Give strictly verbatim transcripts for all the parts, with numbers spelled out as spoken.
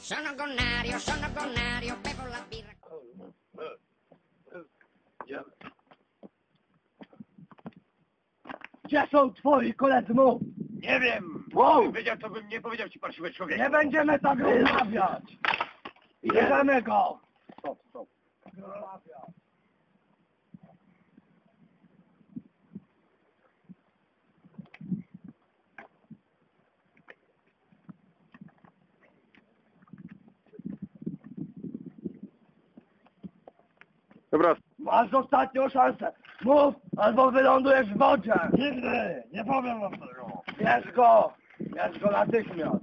Sono gonnario, sono gonnario, bevo la birra. Gdzie są twoi koledzy? Mów! Nie wiem! Wow! Gdybym wiedział, to bym nie powiedział ci, parszywy człowiek. Nie będziemy tak rozmawiać! Bierzemy go! Stop, stop. Dobra. Masz ostatnią szansę! Mów, albo wylądujesz w wodzie! Nigdy! Nie powiem wam tego! Bierz go! Bierz go natychmiast!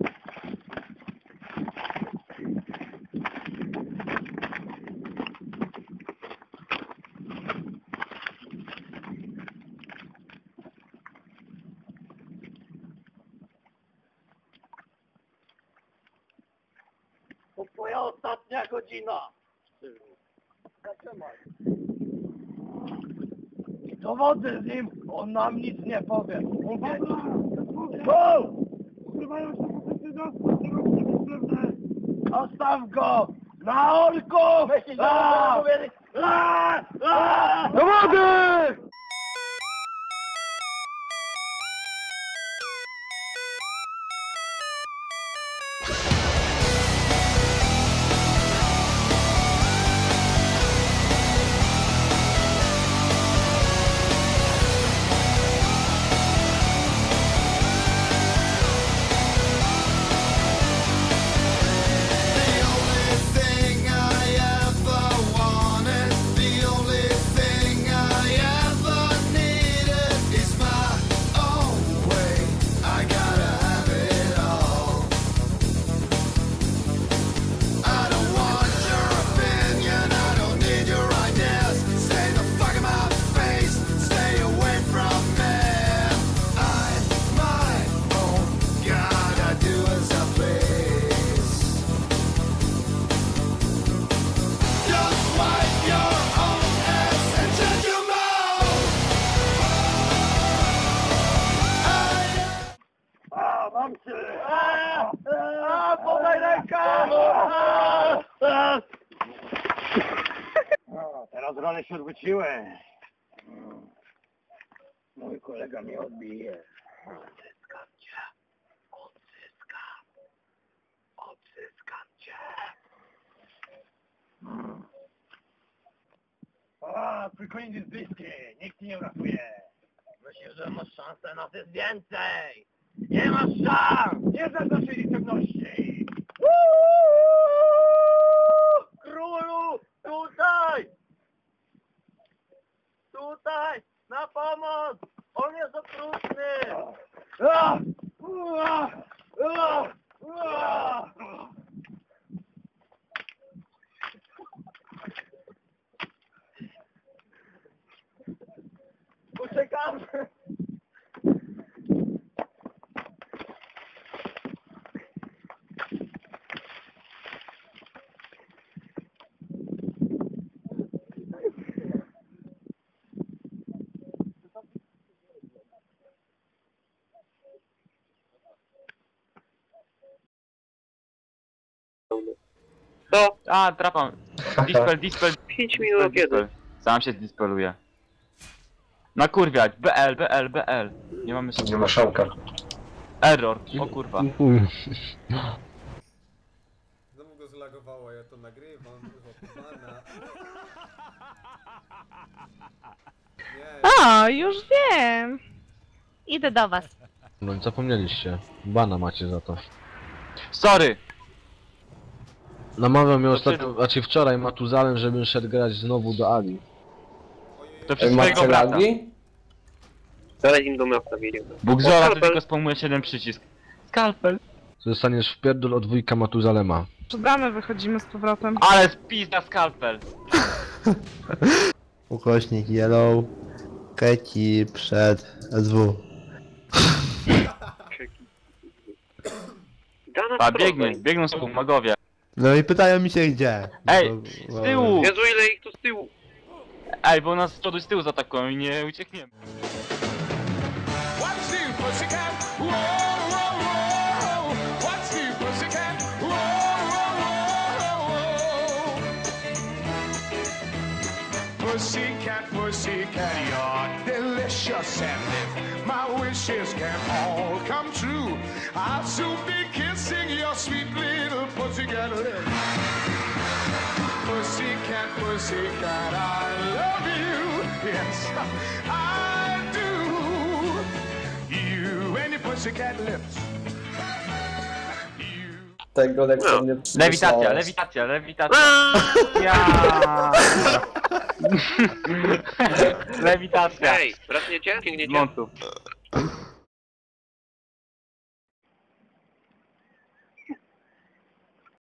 To twoja ostatnia godzina! Zatrzymaj! Do wody z nim, on nam nic nie powie. Mówię ci. Wow! Ukrywają się po Zostaw go! Na orku! Myślisz, że A! będę mówili? A! A! Do wody! A, mam cię! A! A! Podaj rękę! A! A! O, teraz rany się odwróciły. Mój kolega mnie odbije. Odzyskam cię. Odzyskam. Odzyskam cię. A, twój koniec jest bliski. Nikt ci nie uratuje. Myślisz, że masz szansę na coś więcej? Nie masz szans! Nie znam naszej liczebności. Królu! Tutaj! Tutaj! Na pomoc! On jest okrutny! A! Ua! Ua! Ua! Uciekamy! Co? A, trapam. Dispel, dispel. pięć minut dispel. jeden. Sam się dispeluje. Nakurwiać. B L, B L, B L. Nie mamy sobie. Nie ma szałka. Error. O kurwa. Znowu go zlagowało, ja to nagrywam, pana. Nie, O, już wiem. Idę do was. No i zapomnieliście. Bana macie za to. Sorry. Namawiał mnie ostatnio, znaczy wczoraj Matuzalem, żebym szedł grać znowu do Ali. To przez swojego brata. Zaraz im do miasta wiedziemy. Bóg O, zora, to skalpel. tylko spamuje siedem przycisk. Skalpel. Zostaniesz w pierdol od wujka Matuzalema. Przed bramę wychodzimy z powrotem. Ale spizda skalpel. Ukośnik yellow, Keci przed S W. Dana A prowadź. biegnie, biegną z magowie. No i pytają mi się gdzie. Ej, Bo- z tyłu! Jezu, ile ich tu z tyłu? Ej, bo nas z przodu i z tyłu zaatakują i nie uciekniemy. What's new, pussycat? Whoa, whoa, whoa. What's new, pussycat? Whoa, whoa, whoa. Pussycat, pussycat, you're delicious and if my wishes can all come true, I'll soon be kissing your sweet little pussycat lips. Pussycat, pussycat, I love you. Yes, I do. You and your pussycat lips. You. Tego lekko No. mnie Lewitacja, lewitacja, lewitacja. Ja. Lewitacja. Ej, wracniecie? Z Biegniecie? montów.